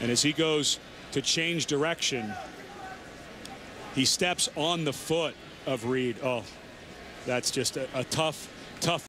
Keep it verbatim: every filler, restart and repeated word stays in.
And as he goes to change direction, he steps on the foot of Reed. Oh, that's just a, a tough, tough